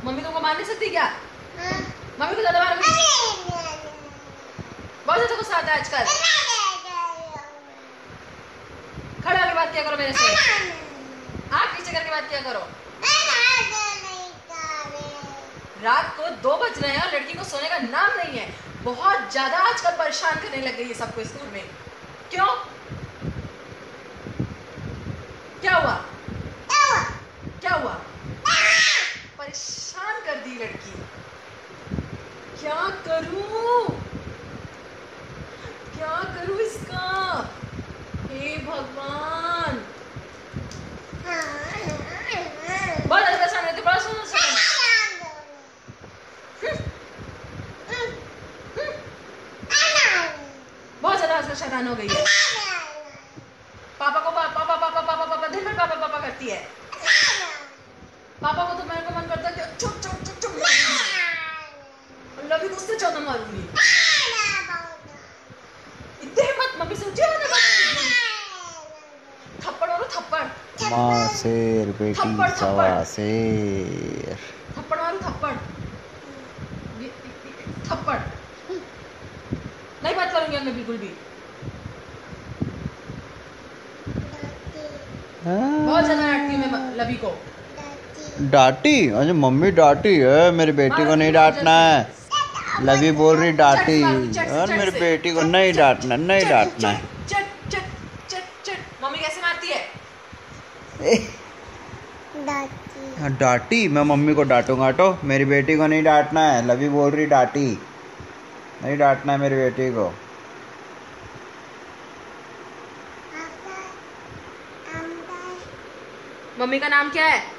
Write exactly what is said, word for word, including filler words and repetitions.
Mummy तुमको मार नहीं सकती क्या? हाँ। मम्मी को ज्यादा मारोगी? बहुत ज्यादा गुस्सा आता है आजकल। खड़े होकर बात किया करो मेरे से, आँख पीछे करके बात किया करो। रात को दो बज रहे हैं और लड़की को सोने का नाम नहीं है। बहुत ज्यादा आजकल परेशान करने लग गई है सबको इस घर में। क्यों? क्या हुआ? क्या हुआ? परेशान कर दी लड़की। क्या करूं? क्या करूं इसका? हे भगवान, बहुत ज्यादा परेशान रहती, बड़ा सुनो सुनो। बहुत ज्यादा आजकल शैतान हो गई है। पापा को पापा पापा पापा पापा पापा दिन भर पापा पापा करती है। पापा को तो मेरे को मन करता है कि चुप चुप चुप चुप लवी को उससे ज्यादा मारूंगी। इतने मत मम्मी से ऊंची आवाज में थप्पड़ मारो, थप्पड़। माँ शेर बेटी सवा शेर। थप्पड़ मारो, थप्पड़ थप्पड़। नहीं बात करूंगी मैं बिल्कुल भी। बहुत ज्यादा डांटती हूँ मैं लवी को। डांटी? अच्छा मम्मी डांटी है, मेरी बेटी को नहीं डांटना है। लवी बोल रही डांटी, और मेरी बेटी को नहीं डांटना, नहीं डांटना है। चट चट चट चट। मम्मी कैसे मारती है? डांटी। डांटी? मैं मम्मी को डांटूंगा तो? मेरी बेटी को नहीं डांटना है। लवी बोल रही डांटी, नहीं डांटना है मेरी बेटी को। मम्मी का नाम क्या है?